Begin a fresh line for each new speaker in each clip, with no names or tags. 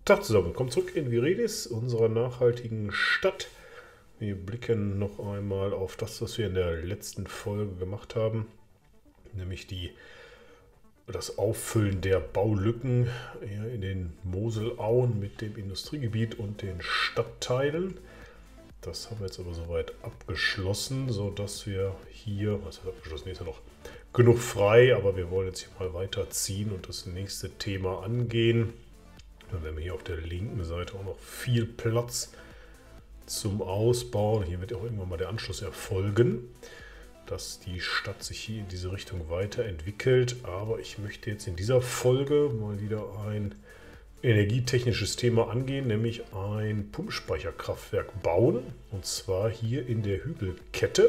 Tag zusammen, willkommen zurück in Viridis, unserer nachhaltigen Stadt. Wir blicken noch einmal auf das, was wir in der letzten Folge gemacht haben, nämlich das Auffüllen der Baulücken hier in den Moselauen mit dem Industriegebiet und den Stadtteilen. Das haben wir jetzt aber soweit abgeschlossen, sodass wir hier, was ist abgeschlossen, ist ja noch genug frei, aber wir wollen jetzt hier mal weiterziehen und das nächste Thema angehen. Dann haben wir hier auf der linken Seite auch noch viel Platz zum Ausbauen. Hier wird auch irgendwann mal der Anschluss erfolgen, dass die Stadt sich hier in diese Richtung weiterentwickelt. Aber ich möchte jetzt in dieser Folge mal wieder ein energietechnisches Thema angehen, nämlich ein Pumpspeicherkraftwerk bauen. Und zwar hier in der Hügelkette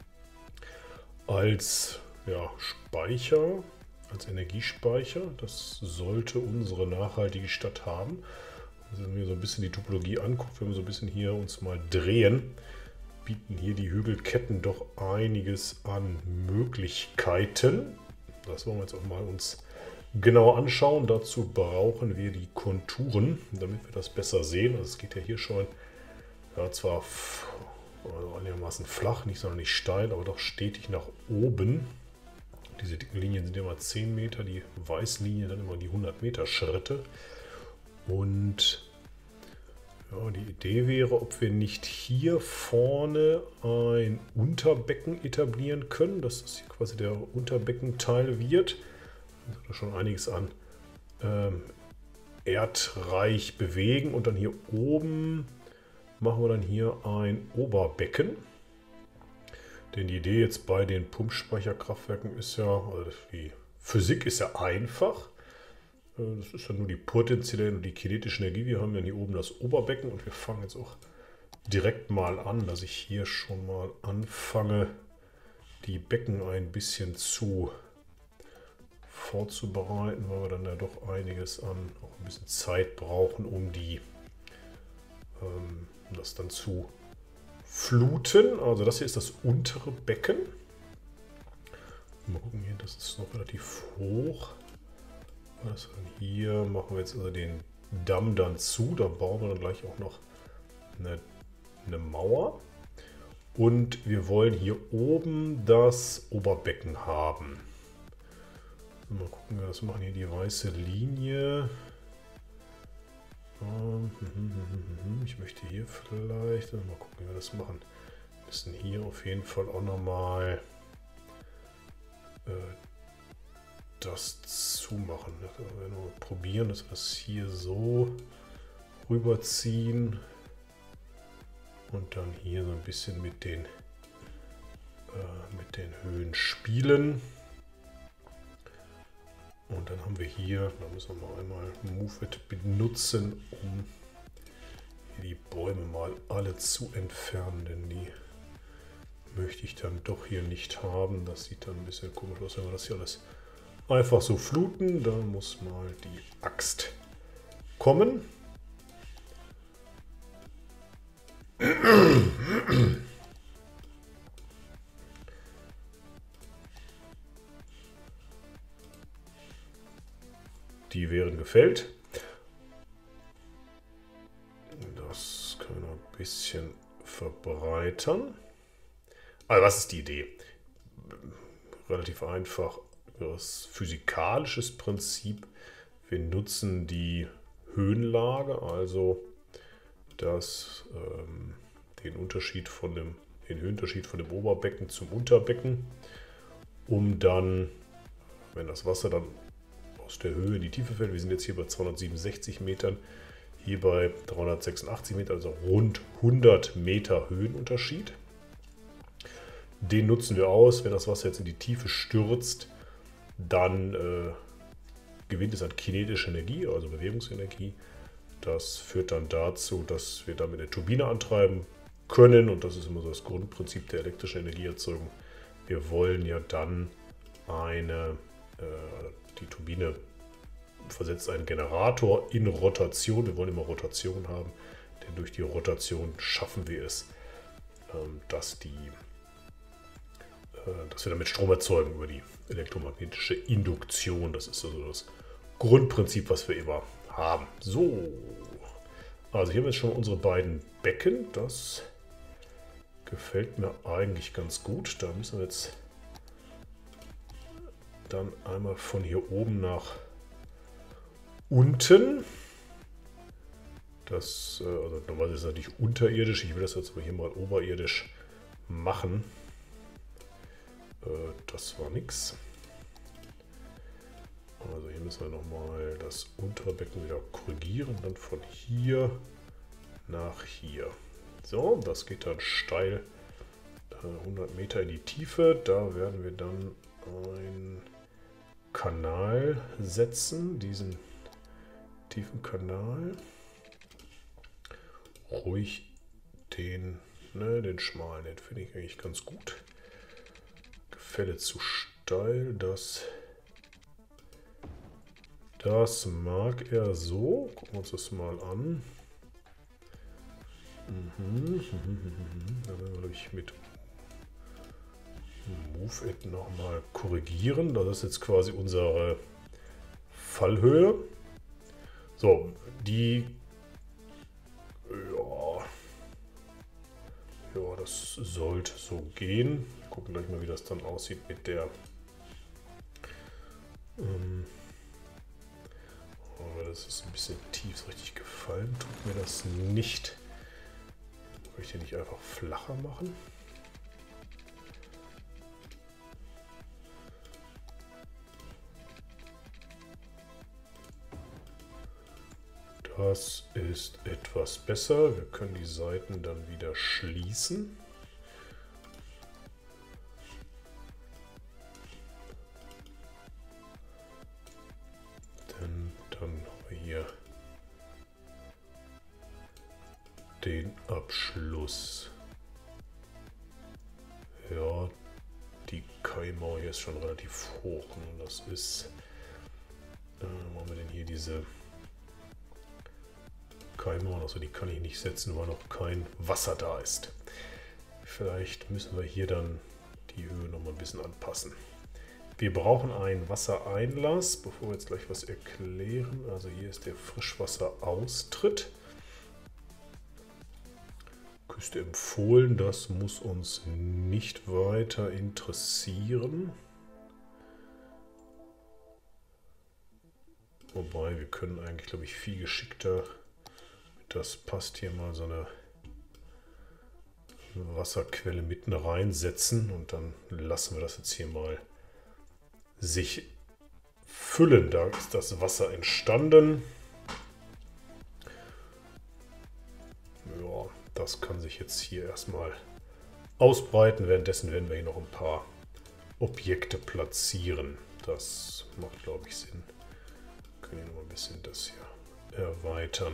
als Speicher. Als Energiespeicher. Das sollte unsere nachhaltige Stadt haben. Also wenn wir so ein bisschen die Topologie angucken, wenn wir so ein bisschen hier uns mal drehen, bieten hier die Hügelketten doch einiges an Möglichkeiten. Das wollen wir jetzt auch mal uns genau anschauen. Dazu brauchen wir die Konturen, damit wir das besser sehen. Also es geht ja hier schon zwar einigermaßen flach, nicht sondern nicht steil, aber doch stetig nach oben. Diese dicken Linien sind immer 10 Meter, die weißen Linien dann immer die 100 Meter Schritte. Und ja, die Idee wäre, ob wir nicht hier vorne ein Unterbecken etablieren können, dass das hier quasi der Unterbeckenteil wird. Da hat schon einiges an Erdreich bewegen und dann hier oben machen wir dann hier ein Oberbecken. Denn die Idee jetzt bei den Pumpspeicherkraftwerken ist ja, also die Physik ist ja einfach. Das ist ja nur die potenzielle und die kinetische Energie. Wir haben ja hier oben das Oberbecken und wir fangen jetzt auch direkt mal an, dass ich hier schon mal anfange, die Becken ein bisschen vorzubereiten, weil wir dann ja doch einiges an, auch ein bisschen Zeit brauchen, um das dann zu fluten. Also das hier ist das untere Becken. Mal gucken hier, das ist noch relativ hoch. Also hier machen wir jetzt also den Damm dann zu. Da bauen wir dann gleich auch noch eine Mauer. Und wir wollen hier oben das Oberbecken haben. Mal gucken, wie wir das machen. Hier die weiße Linie. Ich möchte hier vielleicht, mal gucken, wie wir das machen. Wir müssen hier auf jeden Fall auch nochmal das zumachen. Wir werden mal probieren, dass wir das hier so rüberziehen und dann hier so ein bisschen mit den Höhen spielen. Und dann haben wir hier, da müssen wir mal einmal Move It benutzen, um hier die Bäume mal alle zu entfernen, denn die möchte ich dann doch hier nicht haben. Das sieht dann ein bisschen komisch aus, wenn wir das hier alles einfach so fluten. Da muss mal die Axt kommen. Die wären gefällt. Das können wir ein bisschen verbreitern. Also was ist die Idee? Relativ einfach. Das physikalisches Prinzip. Wir nutzen die Höhenlage, also den Höhenunterschied von dem Oberbecken zum Unterbecken, um dann, wenn das Wasser dann aus der Höhe in die Tiefe fällt. Wir sind jetzt hier bei 267 Metern, hier bei 386 Metern, also rund 100 Meter Höhenunterschied. Den nutzen wir aus. Wenn das Wasser jetzt in die Tiefe stürzt, dann gewinnt es an kinetischer Energie, also Bewegungsenergie. Das führt dann dazu, dass wir damit eine Turbine antreiben können und das ist immer so das Grundprinzip der elektrischen Energieerzeugung. Wir wollen ja dann die Turbine versetzt einen Generator in Rotation. Wir wollen immer Rotation haben, denn durch die Rotation schaffen wir es, dass wir damit Strom erzeugen über die elektromagnetische Induktion. Das ist also das Grundprinzip, was wir immer haben. So, Also hier haben wir jetzt schon unsere beiden Becken. Das gefällt mir eigentlich ganz gut. Da müssen wir jetzt dann einmal von hier oben nach unten. Das, also normalerweise ist es natürlich unterirdisch. Ich will das jetzt aber hier mal oberirdisch machen. Das war nix. Also hier müssen wir nochmal das untere Becken wieder korrigieren. Dann von hier nach hier. So, das geht dann steil 100 Meter in die Tiefe. Da werden wir dann einen Kanal setzen. Diesen tiefen Kanal. Ruhig den schmalen, den finde ich eigentlich ganz gut. Gefälle zu steil, das mag er so. Gucken wir uns das mal an. Da werden wir, glaube ich, mit Move It nochmal korrigieren. Das ist jetzt quasi unsere Fallhöhe. So, die ja, das sollte so gehen. Wir gucken gleich mal, wie das dann aussieht mit der aber das ist ein bisschen tief, so richtig gefallen tut mir das nicht. Möchte ich den nicht einfach flacher machen? Das ist etwas besser. Wir können die Seiten dann wieder schließen. Dann haben wir hier den Abschluss. Ja, die Kaimauer hier ist schon relativ hoch. Und das ist, wo haben wir denn hier diese Kaimauer? Also die kann ich nicht setzen, weil noch kein Wasser da ist. Vielleicht müssen wir hier dann die Höhe noch mal ein bisschen anpassen. Wir brauchen einen Wassereinlass, bevor wir jetzt gleich was erklären. Also hier ist der Frischwasseraustritt. Küste empfohlen, das muss uns nicht weiter interessieren. Wobei, wir können eigentlich, glaube ich, viel geschickter, das passt hier mal so eine Wasserquelle mitten reinsetzen und dann lassen wir das jetzt hier mal sich füllen. Da ist das Wasser entstanden. Ja, das kann sich jetzt hier erstmal ausbreiten. Währenddessen werden wir hier noch ein paar Objekte platzieren. Das macht, glaube ich, Sinn. Wir können hier noch ein bisschen das hier erweitern.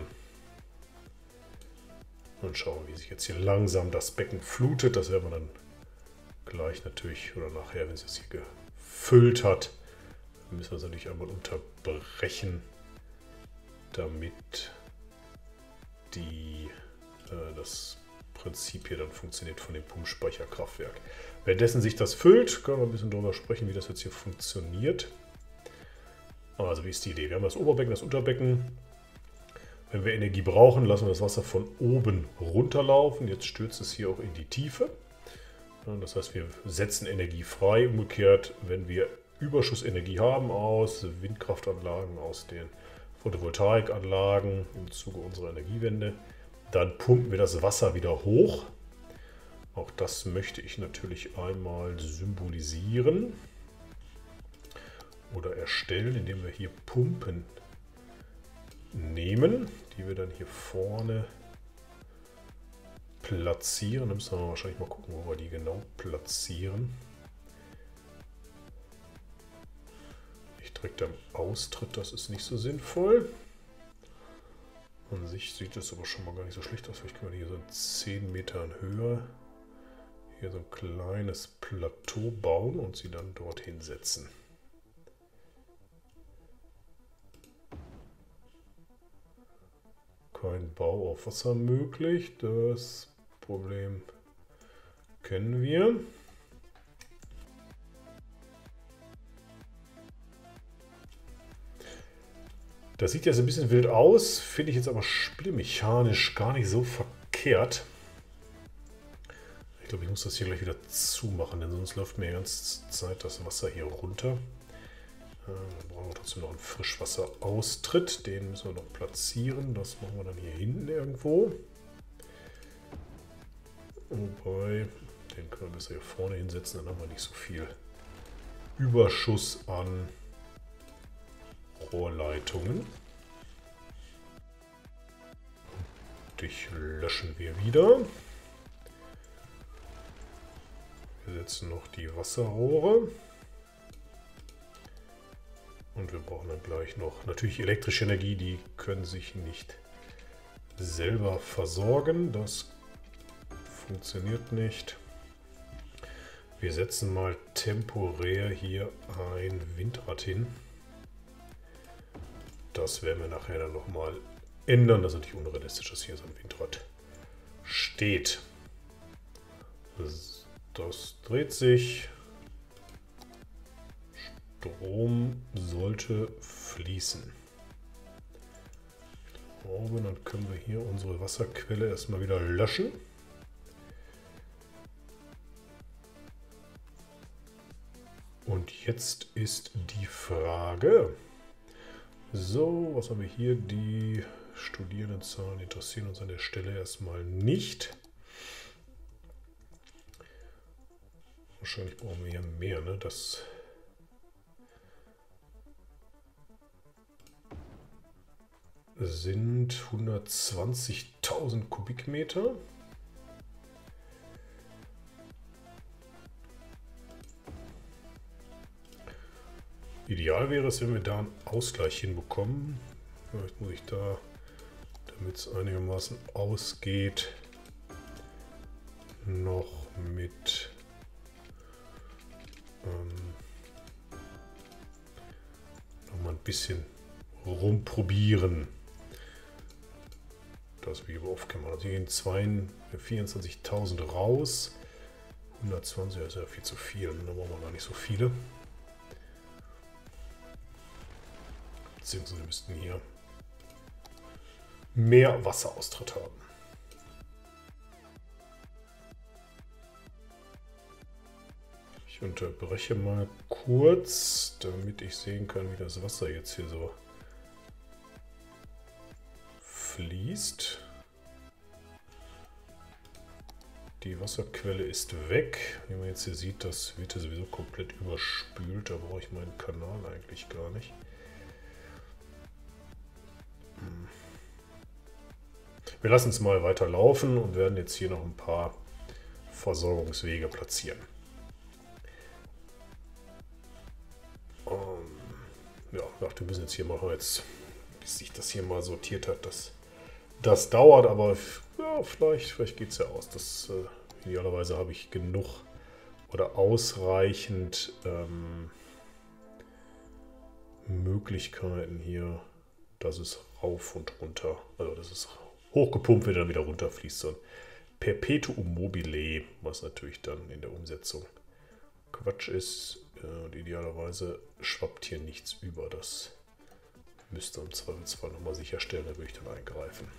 Und schauen, wie sich jetzt hier langsam das Becken flutet. Das werden wir dann gleich natürlich oder nachher, wenn es jetzt hier gefüllt hat, müssen wir es natürlich einmal unterbrechen, damit das Prinzip hier dann funktioniert von dem Pumpspeicherkraftwerk. Währenddessen sich das füllt, können wir ein bisschen darüber sprechen, wie das jetzt hier funktioniert. Also wie ist die Idee? Wir haben das Oberbecken, das Unterbecken. Wenn wir Energie brauchen, lassen wir das Wasser von oben runterlaufen. Jetzt stürzt es hier auch in die Tiefe. Das heißt, wir setzen Energie frei. Umgekehrt, wenn wir Überschussenergie haben aus Windkraftanlagen, aus den Photovoltaikanlagen im Zuge unserer Energiewende, dann pumpen wir das Wasser wieder hoch. Auch das möchte ich natürlich einmal symbolisieren oder erstellen, indem wir hier Pumpen nehmen, die wir dann hier vorne platzieren. Da müssen wir wahrscheinlich mal gucken, wo wir die genau platzieren. Nicht direkt am Austritt, das ist nicht so sinnvoll. An sich sieht es aber schon mal gar nicht so schlecht aus. Vielleicht können wir hier so 10 Metern Höhe hier so ein kleines Plateau bauen und sie dann dorthin setzen. Kein Bau auf Wasser möglich. Das Problem kennen wir. Das sieht jetzt ein bisschen wild aus, finde ich jetzt aber spielmechanisch gar nicht so verkehrt. Ich glaube, ich muss das hier gleich wieder zumachen, denn sonst läuft mir die ganze Zeit das Wasser hier runter. Dann brauchen wir trotzdem noch einen Frischwasseraustritt. Den müssen wir noch platzieren. Das machen wir dann hier hinten irgendwo. Wobei, den können wir besser hier vorne hinsetzen, dann haben wir nicht so viel Überschuss an Rohrleitungen. Dich löschen wir wieder. Wir setzen noch die Wasserrohre. Und wir brauchen dann gleich noch natürlich elektrische Energie, die können sich nicht selber versorgen. Das funktioniert nicht. Wir setzen mal temporär hier ein Windrad hin. Das werden wir nachher dann nochmal ändern. Das ist natürlich unrealistisch, dass hier so ein Windrad steht. Das dreht sich. Strom sollte fließen. Und dann können wir hier unsere Wasserquelle erstmal wieder löschen. Und jetzt ist die Frage, so, was haben wir hier? Die Studierendenzahlen interessieren uns an der Stelle erstmal nicht. Wahrscheinlich brauchen wir hier mehr, ne? Das sind 120.000 Kubikmeter. Ideal wäre es, wenn wir da einen Ausgleich hinbekommen. Vielleicht muss ich da, damit es einigermaßen ausgeht, noch mit noch mal ein bisschen rumprobieren. Das wie oft kann man. Also hier gehen 24.000 raus. 120 ist ja viel zu viel. Da brauchen wir gar nicht so viele. Beziehungsweise müssten hier mehr Wasseraustritt haben. Ich unterbreche mal kurz, damit ich sehen kann, wie das Wasser jetzt hier so fließt. Die Wasserquelle ist weg. Wie man jetzt hier sieht, das wird ja sowieso komplett überspült. Da brauche ich meinen Kanal eigentlich gar nicht. Wir lassen es mal weiter laufen und werden jetzt hier noch ein paar Versorgungswege platzieren. Ja, wir müssen jetzt hier machen, jetzt, bis sich das hier mal sortiert hat. Das dauert, aber ja, vielleicht geht es ja aus. Idealerweise habe ich genug oder ausreichend Möglichkeiten hier, dass es rauf und runter, also dass es hochgepumpt wird und dann wieder runterfließt. So ein Perpetuum mobile, was natürlich dann in der Umsetzung Quatsch ist. Und idealerweise schwappt hier nichts über. Das müsste im Zweifelsfall nochmal sicherstellen, da würde ich dann eingreifen.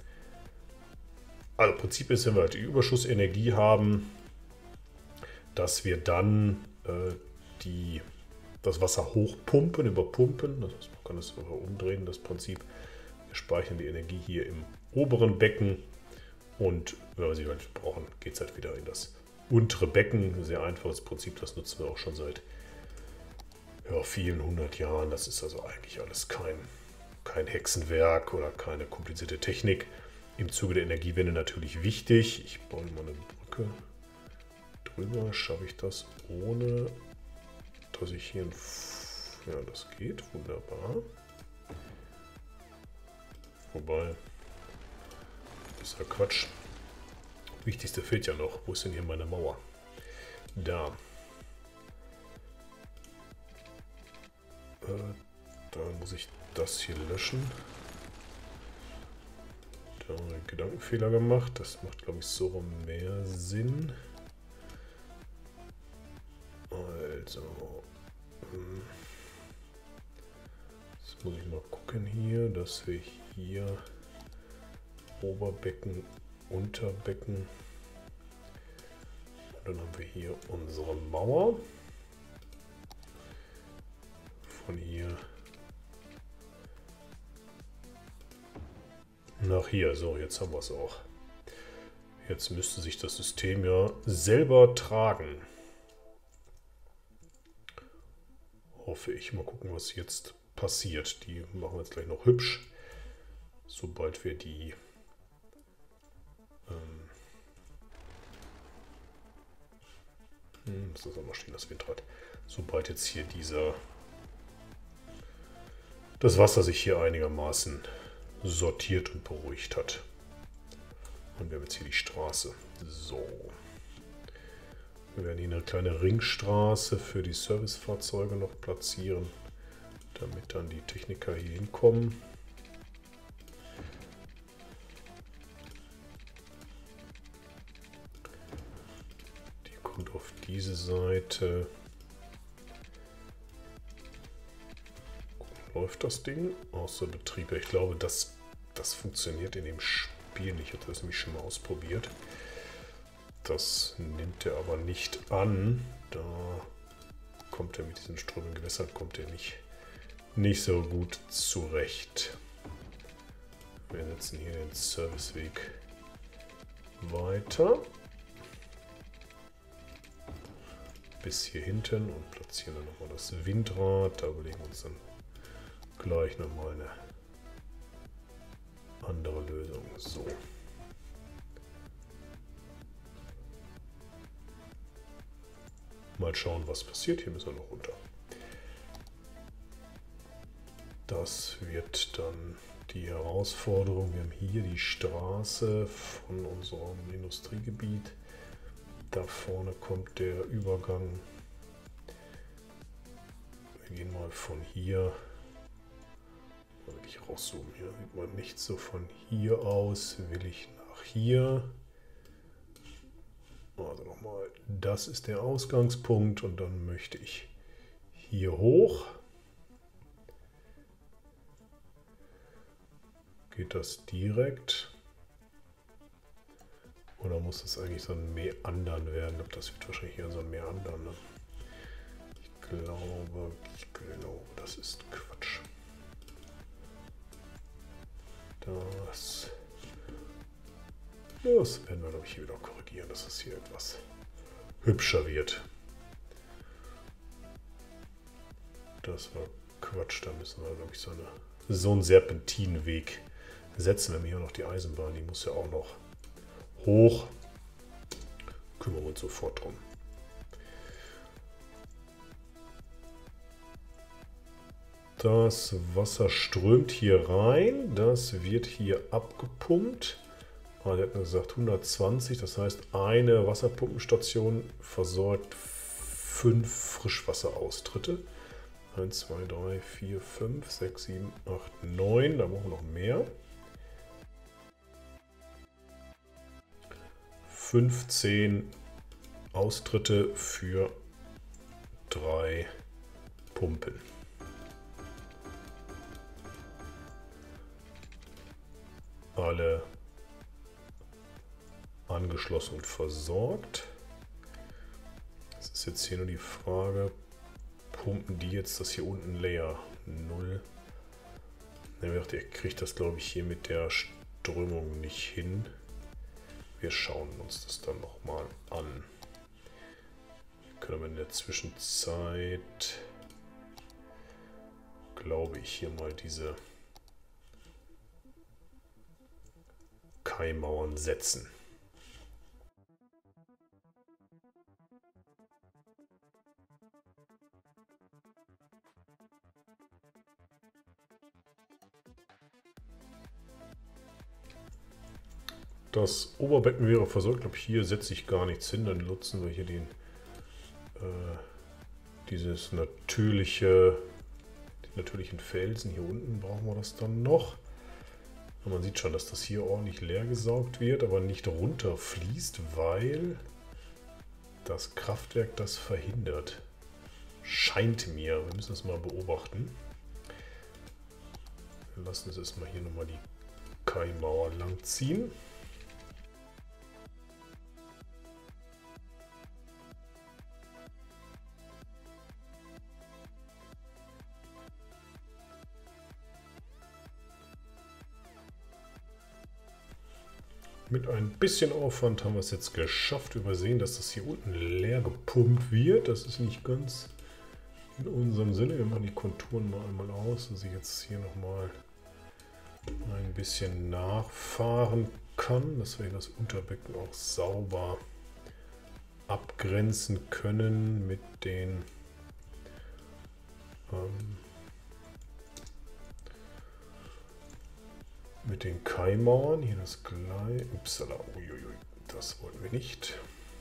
Also Prinzip ist, wenn wir halt die Überschussenergie haben, dass wir dann das Wasser hochpumpen, überpumpen. Das heißt, man kann es umdrehen, das Prinzip. Wir speichern die Energie hier im oberen Becken und wenn wir sie halt brauchen, geht es halt wieder in das untere Becken. Ein sehr einfaches Prinzip, das nutzen wir auch schon seit vielen 100 Jahren. Das ist also eigentlich alles kein Hexenwerk oder keine komplizierte Technik. Im Zuge der Energiewende natürlich wichtig. Ich baue mal eine Brücke drüber. Schaffe ich das ohne, dass ich hier ja, das geht. Wunderbar. Wobei, das ist ja Quatsch. Wichtigste fehlt ja noch. Wo ist denn hier meine Mauer? Da. Da muss ich das hier löschen. Da haben wir einen Gedankenfehler gemacht. Das macht, glaube ich, so rum mehr Sinn. Also. So, Jetzt muss ich mal gucken hier, dass wir hier Oberbecken, Unterbecken und dann haben wir hier unsere Mauer. Von hier nach hier. So, jetzt haben wir es auch. Jetzt müsste sich das System ja selber tragen. Hoffe ich. Mal gucken, was jetzt passiert. Die machen wir jetzt gleich noch hübsch. Sobald wir die das ist auch mal stehen, das Windrad. Sobald jetzt hier das Wasser sich hier einigermaßen sortiert und beruhigt hat. Und wir haben jetzt hier die Straße. So. Wir werden hier eine kleine Ringstraße für die Servicefahrzeuge noch platzieren, damit dann die Techniker hier hinkommen. Die kommt auf diese Seite. Läuft das Ding? Außer Betrieb. Ich glaube, das funktioniert in dem Spiel nicht. Ich habe das nämlich schon mal ausprobiert. Das nimmt er aber nicht an. Da kommt er mit diesen strömenden Gewässern nicht so gut zurecht. Wir setzen hier den Serviceweg weiter. Bis hier hinten und platzieren dann nochmal das Windrad. Da überlegen wir uns dann gleich nochmal eine andere Lösung. So. Mal schauen, was passiert. Hier müssen wir noch runter. Das wird dann die Herausforderung. Wir haben hier die Straße von unserem Industriegebiet. Da vorne kommt der Übergang. Wir gehen mal von hier. Will ich rauszoomen. Hier sieht man nicht so von hier aus. Will ich nach hier. Also nochmal, das ist der Ausgangspunkt und dann möchte ich hier hoch. Geht das direkt? Oder muss das eigentlich so ein Meandern werden? Das wird wahrscheinlich eher so ein Meandern. Ne? Ich glaube, das ist Quatsch. Das werden wir, glaube ich, hier wieder korrigieren, dass es hier etwas hübscher wird. Das war Quatsch, da müssen wir, glaube ich, so einen Serpentinenweg setzen. Wir haben hier noch die Eisenbahn, die muss ja auch noch hoch. Kümmern wir uns sofort drum. Das Wasser strömt hier rein, das wird hier abgepumpt. Er hat gesagt 120, das heißt eine Wasserpumpenstation versorgt 5 Frischwasseraustritte. 1, 2, 3, 4, 5, 6, 7, 8, 9, da brauchen wir noch mehr. 15 Austritte für 3 Pumpen. Alle angeschlossen und versorgt. Es ist jetzt hier nur die Frage, pumpen die jetzt das hier unten leer? 0. Ihr kriegt das, glaube ich, hier mit der Strömung nicht hin. Wir schauen uns das dann nochmal an. Wir können aber in der Zwischenzeit, glaube ich, hier mal diese Kaimauern setzen. Das Oberbecken wäre versorgt. Ich glaube, hier setze ich gar nichts hin. Dann nutzen wir hier die natürlichen Felsen. Hier unten brauchen wir das dann noch. Und man sieht schon, dass das hier ordentlich leer gesaugt wird, aber nicht runterfließt, weil das Kraftwerk das verhindert. Scheint mir. Wir müssen das mal beobachten. Wir lassen es erstmal hier nochmal die Kaimauer lang ziehen. Mit ein bisschen Aufwand haben wir es jetzt geschafft. Wir sehen, dass das hier unten leer gepumpt wird. Das ist nicht ganz in unserem Sinne. Wir machen die Konturen mal einmal aus, dass ich jetzt hier nochmal ein bisschen nachfahren kann, dass wir das Unterbecken auch sauber abgrenzen können mit den Kaimauern. Hier das Gleis. Upsala, uiuiui, das wollten wir nicht.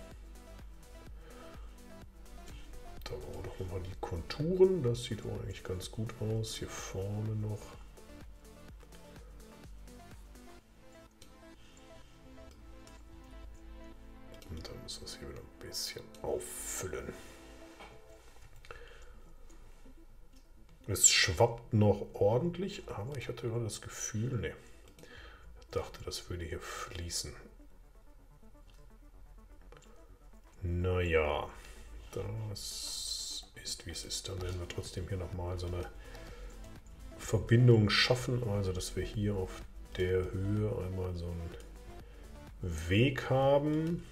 Da brauchen wir doch nochmal die Konturen. Das sieht auch eigentlich ganz gut aus. Hier vorne noch. Und dann müssen wir es hier wieder ein bisschen auffüllen. Es schwappt noch ordentlich, aber ich hatte gerade das Gefühl, ne, ich dachte, das würde hier fließen. Naja, das ist wie es ist. Dann werden wir trotzdem hier nochmal so eine Verbindung schaffen, also dass wir hier auf der Höhe einmal so einen Weg haben,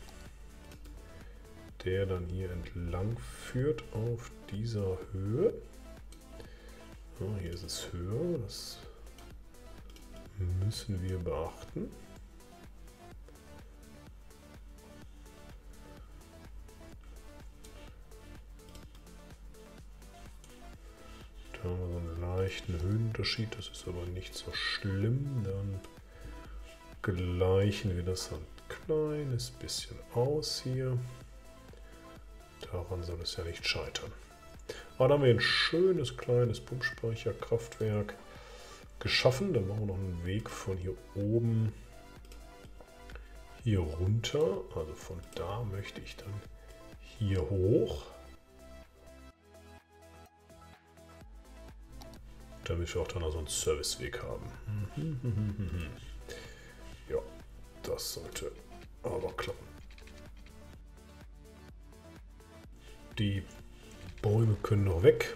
der dann hier entlang führt auf dieser Höhe. Ja, hier ist es höher, das müssen wir beachten. Da haben wir so einen leichten Höhenunterschied, das ist aber nicht so schlimm. Dann gleichen wir das ein kleines bisschen aus hier. Daran soll es ja nicht scheitern. Aber dann haben wir ein schönes kleines Pumpspeicherkraftwerk geschaffen. Dann machen wir noch einen Weg von hier oben hier runter. Also von da möchte ich dann hier hoch. Damit wir auch dann also einen Serviceweg haben. Ja, das sollte aber klappen. Die Bäume können noch weg.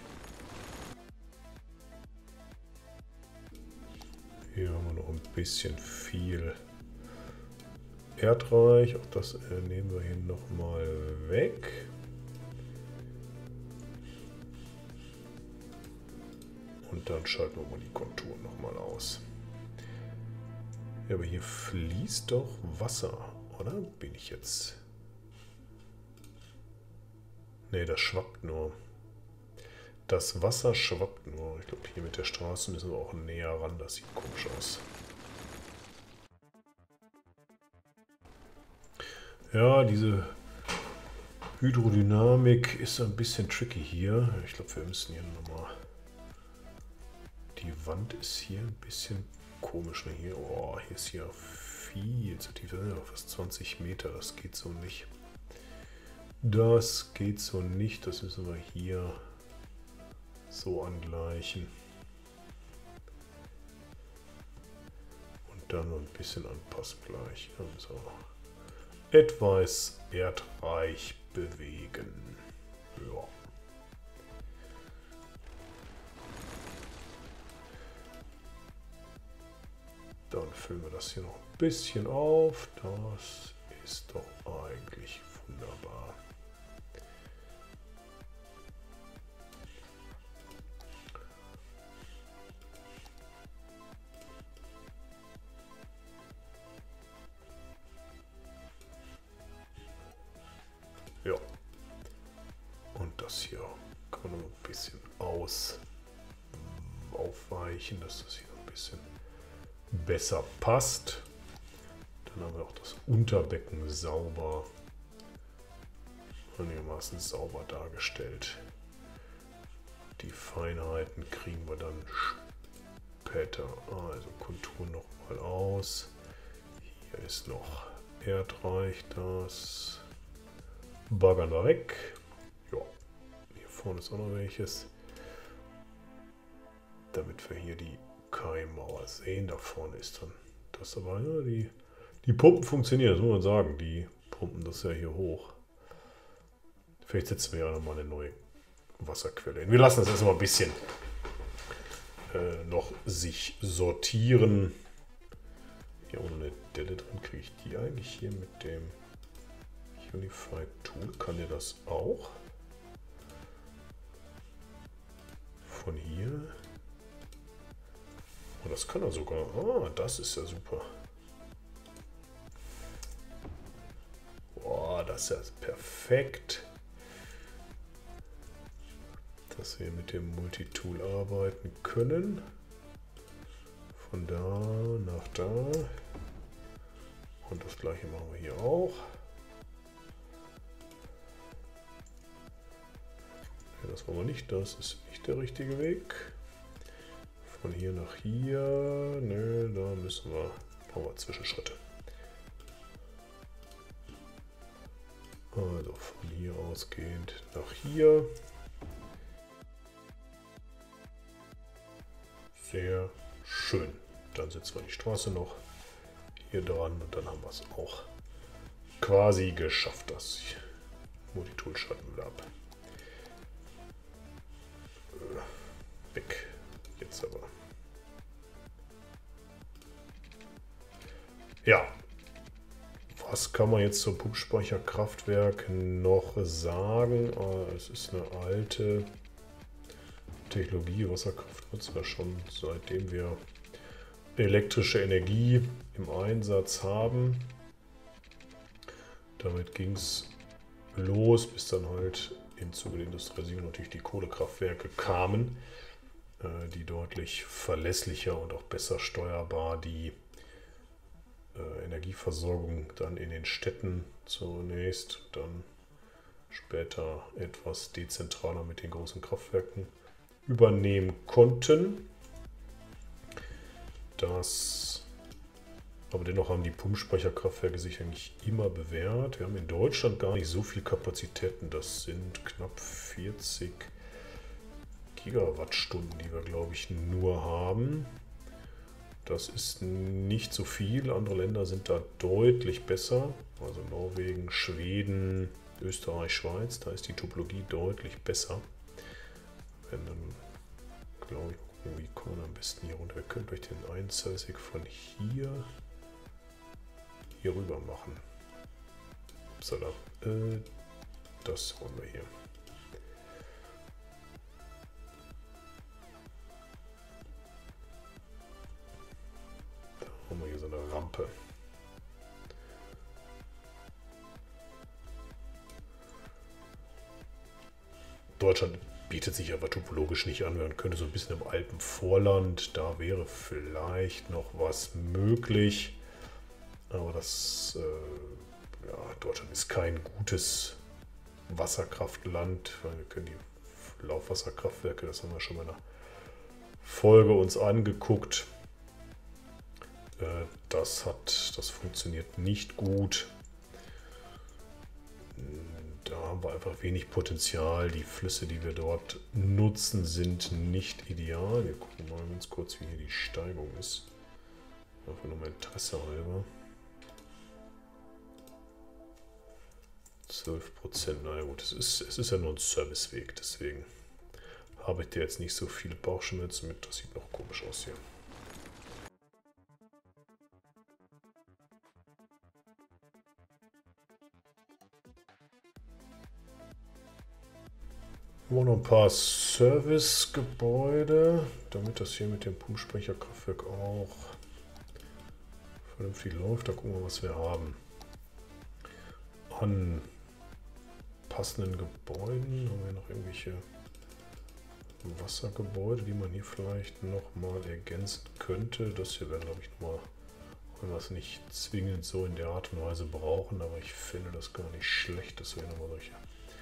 Hier haben wir noch ein bisschen viel Erdreich. Auch das nehmen wir hier nochmal weg. Und dann schalten wir mal die Konturen nochmal aus. Ja, aber hier fließt doch Wasser, oder? Bin ich jetzt... Ne, das schwappt nur. Das Wasser schwappt nur. Ich glaube, hier mit der Straße müssen wir auch näher ran. Das sieht komisch aus. Ja, diese Hydrodynamik ist ein bisschen tricky hier. Ich glaube, wir müssen hier nochmal... Die Wand ist hier ein bisschen komisch. Hier, oh, hier ist hier viel zu tief. Das sind ja fast 20 Meter. Das geht so nicht. Das geht so nicht. Das müssen wir hier so angleichen. Und dann noch ein bisschen anpassen gleich. So. Etwas erdreich bewegen. Ja. Dann füllen wir das hier noch ein bisschen auf. Das ist doch eigentlich wunderbar. Ja. Und das hier kann man noch ein bisschen aufweichen, dass das hier ein bisschen besser passt. Dann haben wir auch das Unterbecken sauber, einigermaßen sauber dargestellt. Die Feinheiten kriegen wir dann später. Also Kontur noch mal aus. Hier ist noch Erdreich, das baggern wir weg. Ja, hier vorne ist auch noch welches. Damit wir hier die Keimauer sehen. Da vorne ist dann das, aber ja, die Pumpen funktionieren, das muss man sagen. Die pumpen das ja hier hoch. Vielleicht setzen wir ja nochmal eine neue Wasserquelle hin. Wir lassen das erstmal ein bisschen noch sich sortieren. Hier ohne eine Delle drin, kriege ich die eigentlich hier mit dem Unified Tool? Kann der das auch? Von hier? Oh, das kann er sogar. Ah, das ist ja super. Boah, das ist ja perfekt. Dass wir mit dem Multitool arbeiten können. Von da nach da. Und das gleiche machen wir hier auch. Ja, das wollen wir nicht, das ist nicht der richtige Weg. Von hier nach hier. Nö, da müssen wir. Brauchen wir Zwischenschritte. Also von hier ausgehend nach hier. Sehr schön. Dann setzen wir die Straße noch hier dran und dann haben wir es auch quasi geschafft. Das Multitool schalten wir ab. Weg. Jetzt aber. Ja. Was kann man jetzt zum Pumpspeicherkraftwerk noch sagen? Es ist eine alte Technologie. Wasserkraft nutzen wir schon seitdem wir elektrische Energie im Einsatz haben. Damit ging es los, bis dann halt im Zuge der Industrialisierung natürlich die Kohlekraftwerke kamen, die deutlich verlässlicher und auch besser steuerbar die Energieversorgung dann in den Städten zunächst, dann später etwas dezentraler mit den großen Kraftwerken übernehmen konnten. Aber dennoch haben die Pumpspeicherkraftwerke sich eigentlich immer bewährt. Wir haben in Deutschland gar nicht so viel Kapazitäten. Das sind knapp 40 Gigawattstunden, die wir, glaube ich, nur haben. Das ist nicht so viel. Andere Länder sind da deutlich besser. Also Norwegen, Schweden, Österreich, Schweiz. Da ist die Topologie deutlich besser. Wenn dann, glaube ich, wie kommen wir am besten hier runter? Wir können durch den einen Service von hier rüber machen. Upsala. Das wollen wir hier. Da haben wir hier so eine Rampe. Deutschland bietet sich aber topologisch nicht an. Man könnte so ein bisschen im Alpenvorland, da wäre vielleicht noch was möglich. Aber das, ja, Deutschland ist kein gutes Wasserkraftland. Weil wir können die Laufwasserkraftwerke, das haben wir schon mal in einer Folge uns angeguckt. Das funktioniert nicht gut. Da haben wir einfach wenig Potenzial. Die Flüsse, die wir dort nutzen, sind nicht ideal. Wir gucken mal ganz kurz, wie hier die Steigung ist. Einfach nur mein Interesse halber. 12%. Na ja gut, es ist ja nur ein Serviceweg, deswegen habe ich da jetzt nicht so viele Bauchschmerzen mit. Das sieht noch komisch aus hier. Wir haben noch ein paar Servicegebäude, damit das hier mit dem Pumpspeicherkraftwerk auch vernünftig läuft. Da gucken wir, was wir haben. An passenden Gebäuden haben wir noch irgendwelche Wassergebäude, die man hier vielleicht nochmal ergänzen könnte. Das hier wäre, glaube ich, nochmal, wenn wir es nicht zwingend so in der Art und Weise brauchen, aber ich finde das gar nicht schlecht, dass wir nochmal solche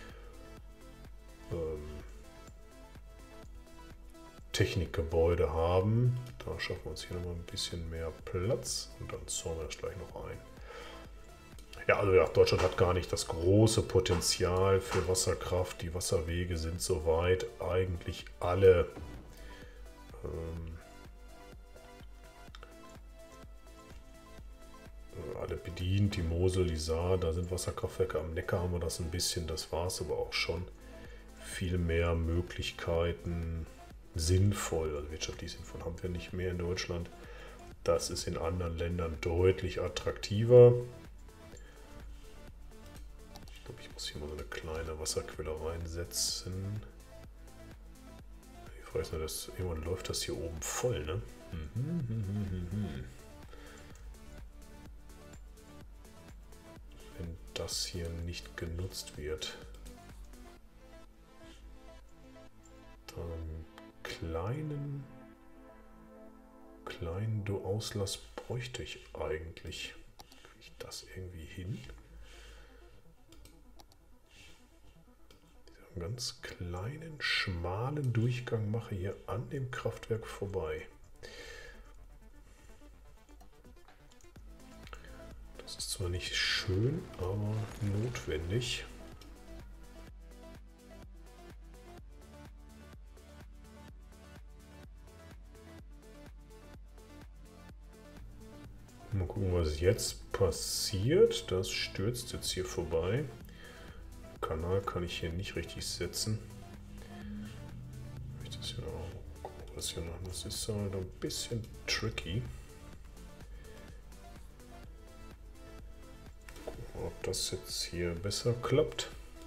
Technikgebäude haben. Da schaffen wir uns hier nochmal ein bisschen mehr Platz und dann zäumen wir das gleich noch ein. Ja, also ja, Deutschland hat gar nicht das große Potenzial für Wasserkraft. Die Wasserwege sind soweit eigentlich alle alle bedient. Die Mosel, die Saar, da sind Wasserkraftwerke. Am Neckar haben wir das ein bisschen, das war es aber auch schon. Viel mehr Möglichkeiten, sinnvoll, also wirtschaftlich sinnvoll, haben wir nicht mehr in Deutschland. Das ist in anderen Ländern deutlich attraktiver. Ich glaube, ich muss hier mal so eine kleine Wasserquelle reinsetzen. Ich weiß nur, dass irgendwann läuft das hier oben voll, ne? Wenn das hier nicht genutzt wird, dann kleinen Auslass bräuchte ich eigentlich. Kriege ich das irgendwie hin? Einen ganz kleinen, schmalen Durchgang mache hier an dem Kraftwerk vorbei. Das ist zwar nicht schön, aber notwendig. Mal gucken, was jetzt passiert. Das stürzt jetzt hier vorbei. Kanal kann ich hier nicht richtig setzen. Ich das hier noch gucken, was hier noch. Das ist halt ein bisschen tricky. Gucken, ob das jetzt hier besser klappt.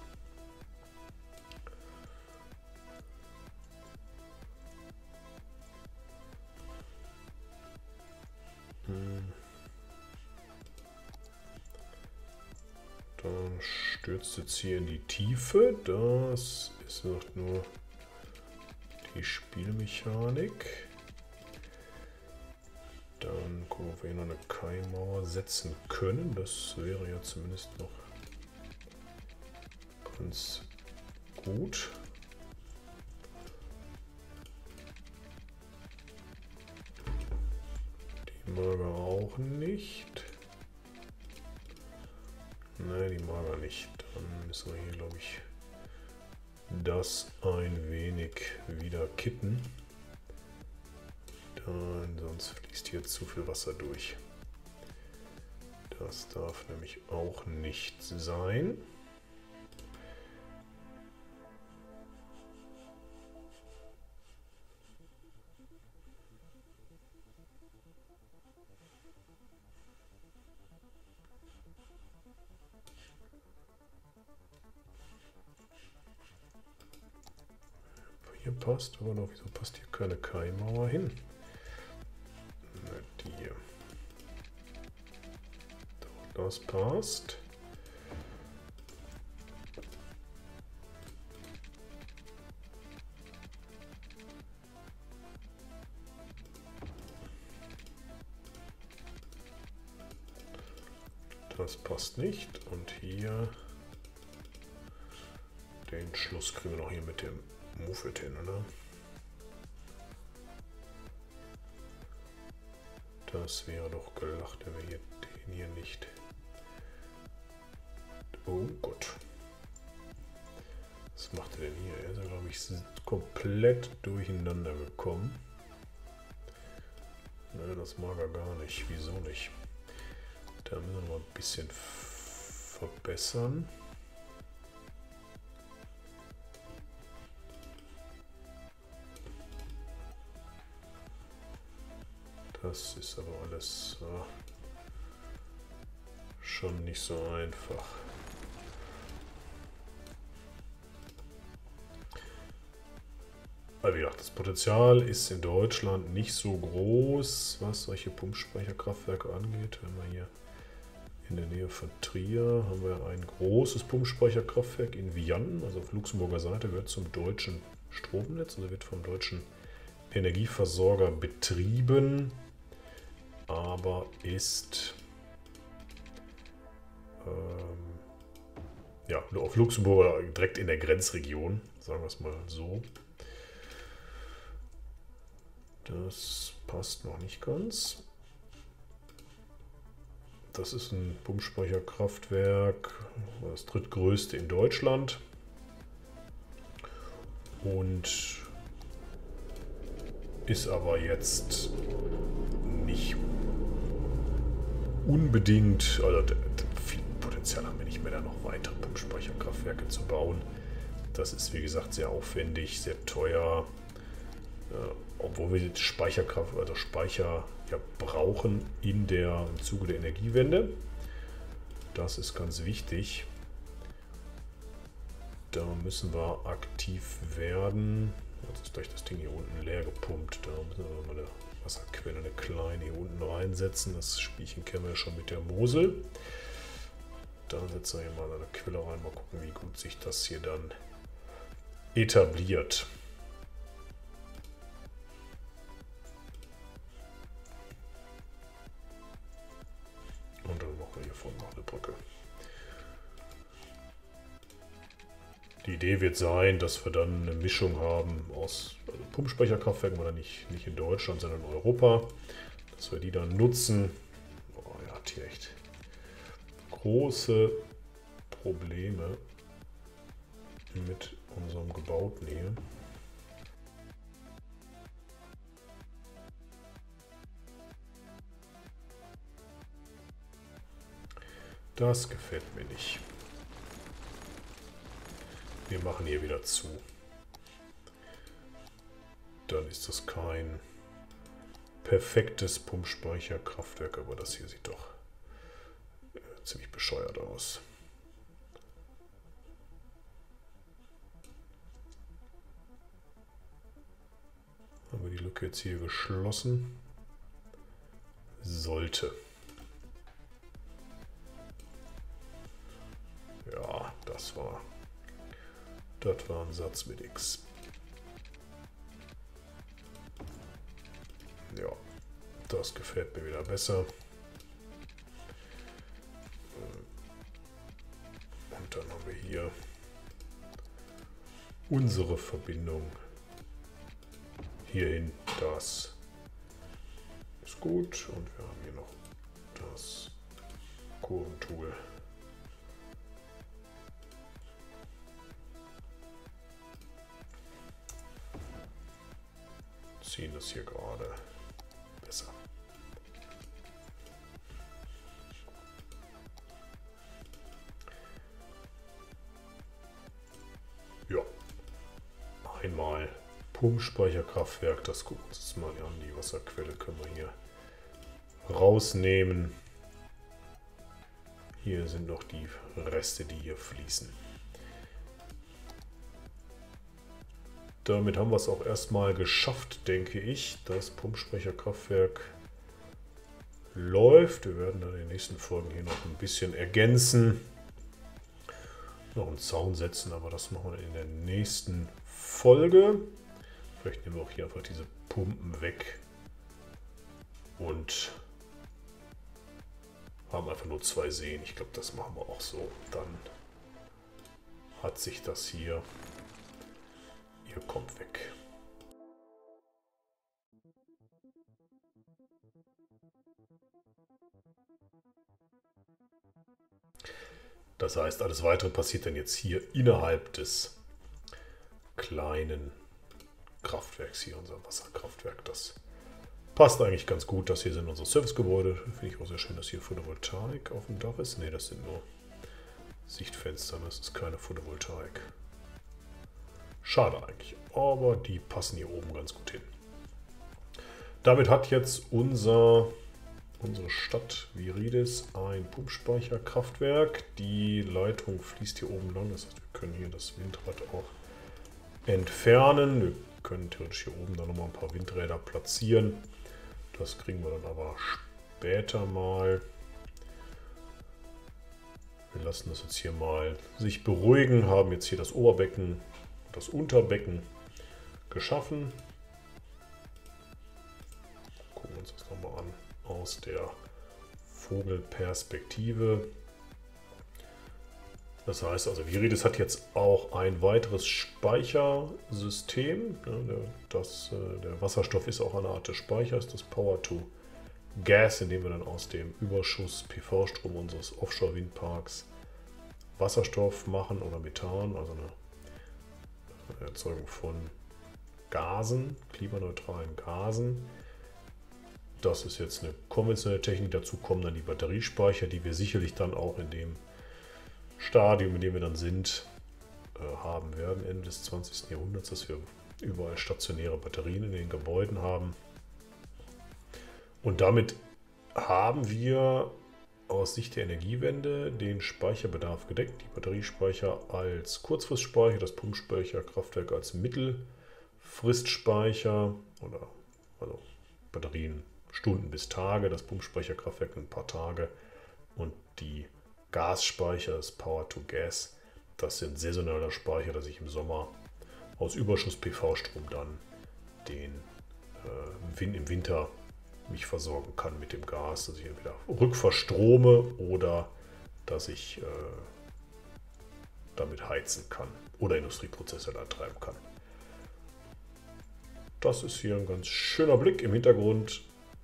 Dann stürzt jetzt hier in die Tiefe. Das ist noch nur die Spielmechanik. Dann gucken wir, ob wir hier noch eine Keimauer setzen können. Das wäre ja zumindest noch ganz gut. Die mag er auch nicht. Ne, die mag er nicht. Dann müssen wir hier, glaube ich, das ein wenig wieder kitten. Dann, sonst fließt hier zu viel Wasser durch. Das darf nämlich auch nicht sein. Hier passt, aber noch, wieso passt hier keine Keimauer hin? Die hier. Das passt. Das passt nicht. Und hier den Schluss kriegen wir noch hier mit dem Move-It hin, oder? Das wäre doch gelacht, wenn wir hier den hier nicht. Oh Gott. Was macht er denn hier? Er ist ja, glaube ich, komplett durcheinander gekommen. Nein, das mag er gar nicht. Wieso nicht? Da müssen wir mal ein bisschen verbessern. Das ist aber alles schon nicht so einfach. Aber wie gesagt, das Potenzial ist in Deutschland nicht so groß, was solche Pumpspeicherkraftwerke angeht. Wenn wir hier in der Nähe von Trier haben wir ein großes Pumpspeicherkraftwerk in Vianden, also auf Luxemburger Seite, gehört zum deutschen Stromnetz, also wird vom deutschen Energieversorger betrieben, aber ist ja, nur auf Luxemburg direkt in der Grenzregion, sagen wir es mal so. Das passt noch nicht ganz. Das ist ein Pumpspeicherkraftwerk, das drittgrößte in Deutschland. Und ist aber jetzt nicht unbedingt, also viel Potenzial haben wir nicht mehr, da noch weitere Pumpspeicherkraftwerke zu bauen. Das ist wie gesagt sehr aufwendig, sehr teuer, obwohl wir jetzt Speicher ja brauchen im Zuge der Energiewende. Das ist ganz wichtig. Da müssen wir aktiv werden. Jetzt ist gleich das Ding hier unten leer gepumpt. Da müssen wir mal eine Wasserquelle, eine kleine, hier unten reinsetzen. Das Spielchen kennen wir ja schon mit der Mosel. Da setzen wir hier mal eine Quelle rein. Mal gucken, wie gut sich das hier dann etabliert. Und dann machen wir hier vorne noch eine Brücke. Die Idee wird sein, dass wir dann eine Mischung haben aus Pumpspeicherkraftwerken, aber nicht in Deutschland, sondern in Europa. Dass wir die dann nutzen. Oh, er hat hier echt große Probleme mit unserem Gebauten hier. Das gefällt mir nicht. Wir machen hier wieder zu. Dann ist das kein perfektes Pumpspeicherkraftwerk, aber das hier sieht doch ziemlich bescheuert aus. Haben wir die Lücke jetzt hier geschlossen? Sollte. Ja, das war ein Satz mit X. Ja, das gefällt mir wieder besser. Und dann haben wir hier unsere Verbindung hierhin. Das ist gut. Und wir haben hier noch das Kurventool. Ziehen das hier gerade besser. Ja, einmal Pumpspeicherkraftwerk, das gucken wir uns jetzt mal an. Die Wasserquelle können wir hier rausnehmen. Hier sind noch die Reste, die hier fließen. Damit haben wir es auch erstmal geschafft, denke ich. Das Pumpspeicherkraftwerk läuft. Wir werden dann in den nächsten Folgen hier noch ein bisschen ergänzen. Noch einen Zaun setzen, aber das machen wir in der nächsten Folge. Vielleicht nehmen wir auch hier einfach diese Pumpen weg und haben einfach nur 2 Seen. Ich glaube, das machen wir auch so. Dann hat sich das hier... kommt weg. Das heißt, alles Weitere passiert dann jetzt hier innerhalb des kleinen Kraftwerks, hier unser Wasserkraftwerk. Das passt eigentlich ganz gut. Das hier sind unsere Servicegebäude. Finde ich auch sehr schön, dass hier Photovoltaik auf dem Dach ist. Ne, das sind nur Sichtfenster. Das ist keine Photovoltaik. Schade eigentlich, aber die passen hier oben ganz gut hin. Damit hat jetzt unsere Stadt Viridis ein Pumpspeicherkraftwerk. Die Leitung fließt hier oben lang, das heißt, wir können hier das Windrad auch entfernen. Wir können theoretisch hier oben dann nochmal ein paar Windräder platzieren. Das kriegen wir dann aber später mal. Wir lassen das jetzt hier mal sich beruhigen, haben jetzt hier das Oberbecken, das Unterbecken geschaffen. Gucken wir uns das nochmal an aus der Vogelperspektive. Das heißt also, Viridis hat jetzt auch ein weiteres Speichersystem. Der Wasserstoff ist auch eine Art des Speichers, das Power-to-Gas, indem wir dann aus dem Überschuss PV-Strom unseres Offshore-Windparks Wasserstoff machen oder Methan, also eine Erzeugung von Gasen, klimaneutralen Gasen. das ist jetzt eine konventionelle Technik. Dazu kommen dann die Batteriespeicher, die wir sicherlich dann auch in dem Stadium, in dem wir dann sind, haben werden, Ende des 20. Jahrhunderts, dass wir überall stationäre Batterien in den Gebäuden haben. Und damit haben wir aus Sicht der Energiewende den Speicherbedarf gedeckt. Die Batteriespeicher als Kurzfristspeicher, das Pumpspeicherkraftwerk als Mittelfristspeicher oder also Batterien Stunden bis Tage, das Pumpspeicherkraftwerk ein paar Tage und die Gasspeicher, das Power to Gas, das sind saisonale Speicher, dass ich im Sommer aus Überschuss PV-Strom dann im Winter mich versorgen kann mit dem Gas, dass ich entweder rückverstrome oder dass ich damit heizen kann oder Industrieprozesse antreiben kann. Das ist hier ein ganz schöner Blick. Im Hintergrund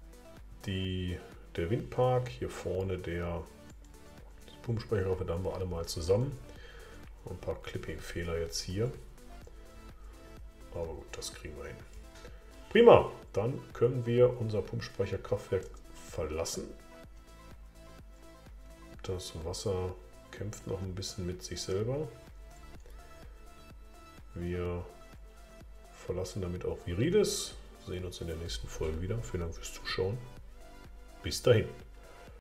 der Windpark, hier vorne das Pumpspeicherkraftwerk, da haben wir alle mal zusammen. Ein paar Clipping-Fehler jetzt hier. Aber gut, das kriegen wir hin. Prima, dann können wir unser Pumpspeicherkraftwerk verlassen. Das Wasser kämpft noch ein bisschen mit sich selber. Wir verlassen damit auch Viridis. Sehen uns in der nächsten Folge wieder. Vielen Dank fürs Zuschauen. Bis dahin.